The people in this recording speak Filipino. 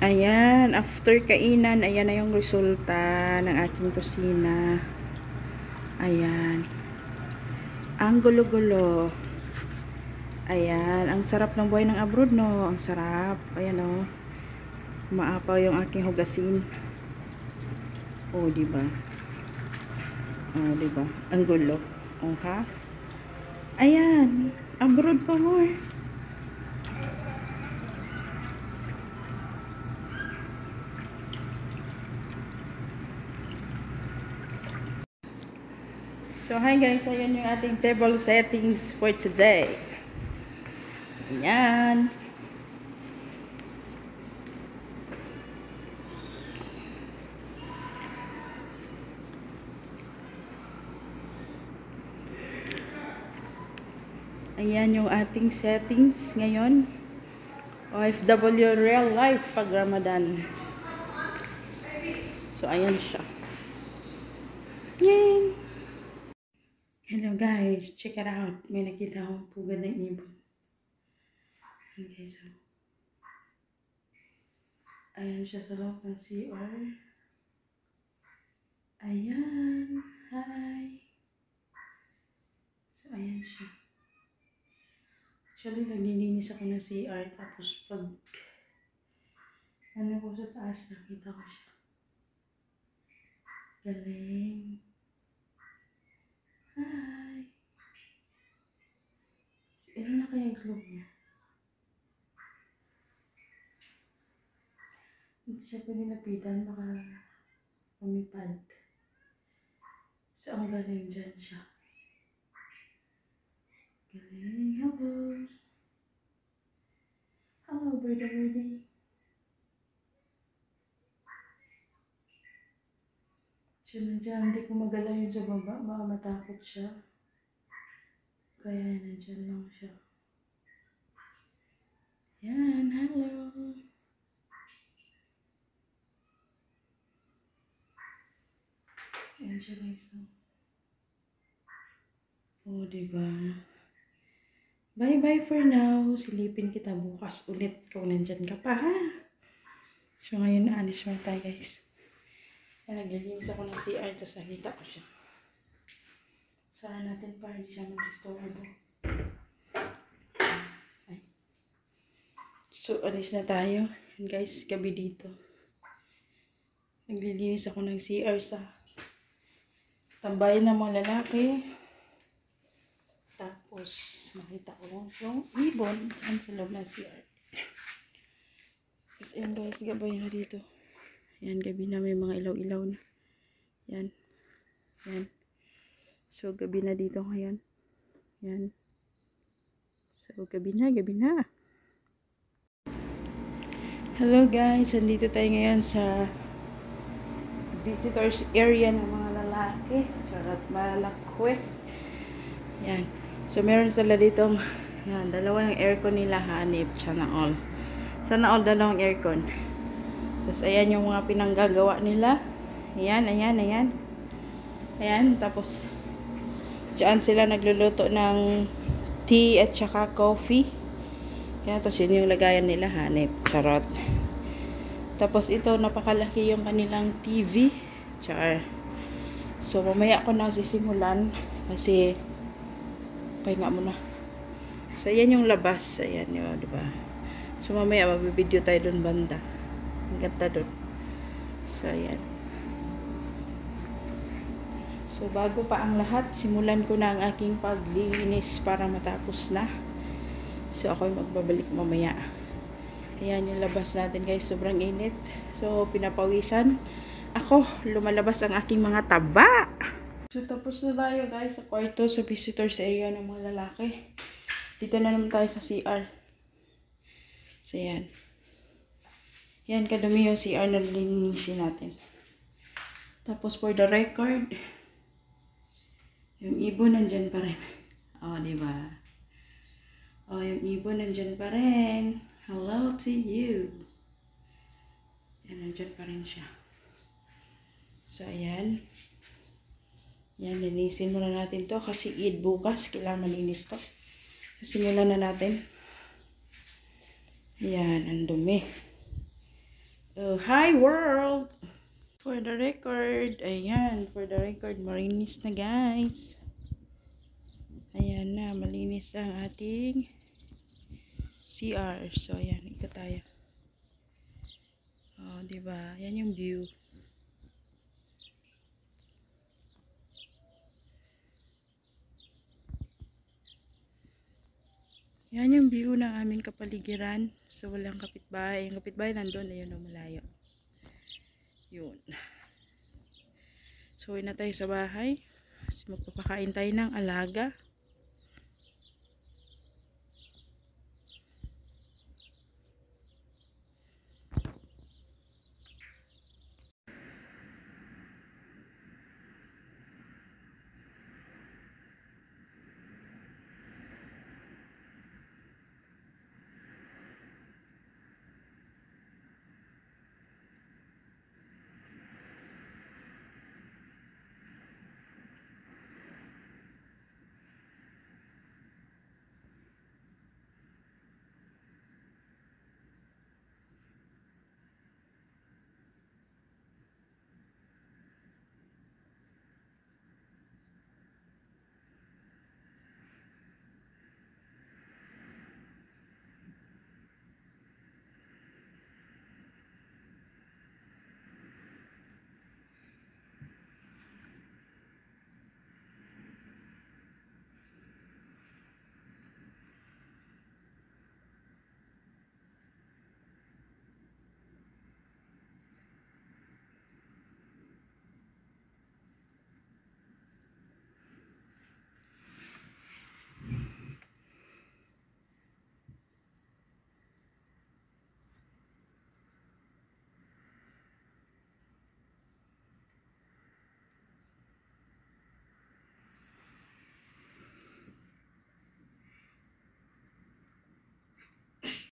Ayan, after kainan, ayan na yung resulta ng aking kusina. Ayan. Ang gulo-gulo. Ayan, ang sarap ng buhay ng abroad, no? Ang sarap. Ayan, oh. Maapaw yung aking hugasin. Oh, diba? Oh, diba? Ang gulo. Oh, ha? Ayan, abroad pa more. So, hi guys. Ayan yung ating table settings for today. Ayan. Ayan yung ating settings ngayon. OFW real life pag Ramadan. So, ayan siya. Yay! Hello guys, check it out. May nakita akong pugad ng ibon. Ayan guys, oh. Ayan siya sa loob ng CR. Ayan. Hi. So, ayan siya. Actually, naglilinis ako ng CR. Tapos, pag ano ko sa taas, nakita ko siya. Galing. Hi. So, ano na kaya yung club niya? Hindi siya pwede napitan. Baka lumipad. So, ang galing dyan siya. Galing. Hello. Hello, birdie. Siya nandiyan. Hindi ko magalaw yun sa baba. Baka matakot siya. Kaya nandiyan lang siya. Yan. Hello. Yan siya guys. Oh, diba? Bye-bye for now. Silipin kita bukas ulit kung nandyan ka pa, ha? So, ngayon naalis mo tayo, guys. Naglilinis ako ng CR, tapos nakita ko siya. Sara natin para di siya mag-disturbo. So, alis na tayo. And guys, gabi dito. Naglilinis ako ng CR sa tambayan ng mga lalaki. Tapos, nakita ko lang yung ibon dyan sa loob ng CR. Tapos, ayan guys, gabay na dito. Ayan, gabi na, may mga ilaw-ilaw na. Yan. Yan. So, gabi na dito ngayon. Yan. So, gabi na, gabi na. Hello guys, andito tayo ngayon sa visitors area ng mga lalaki. Charot, malakwe. Yan. So, meron sila ditong, yan, dalawang aircon nila, hanip, sana all. Sana all dalawang aircon. Tapos, ayan yung mga pinanggagawa nila. Ayan, ayan, ayan. Ayan, tapos, diyan sila nagluluto ng tea at saka coffee. Ayan, tapos yun yung lagayan nila, hanip. Charot. Tapos, ito, napakalaki yung kanilang TV. Char. So, mamaya ako na sisimulan. Kasi, pahinga muna. So, ayan yung labas. Ayan yun, diba? So, mamaya mabibideo tayo dun banda. Ang ganda dun. So, ayan. So, bago pa ang lahat, simulan ko na ang aking paglinis para matapos na. So, ako'y magbabalik mamaya. Ayan yung labas natin guys. Sobrang init. So, pinapawisan. Ako, lumalabas ang aking mga taba. So, tapos na tayo guys sa kwarto, sa visitors area ng mga lalaki. Dito na naman tayo sa CR. So, yan. Yan, kadumi yung CR na linisin natin. Tapos, for the record, yung ibon nandyan pa rin. O, diba? O, yung ibon nandyan pa rin. Hello to you. Yan, nandyan pa rin siya. So, ayan. Yan, linisin muna natin to kasi Eid bukas. Kailangan malinis to. So, simulan na natin. Yan, ang dumi. Oh, hi world! For the record, ayan, for the record, malinis na guys. Ayan na, malinis ang ating CR. So, ayan, ikot tayo. Oh, diba? Yan yung view. Yan yung view ng aming kapaligiran. So, walang kapitbahay. Yung kapitbahay nandun, ayun, malayo. Yun. So, uwi na tayo sa bahay. Kasi magpapakain tayo ng alaga.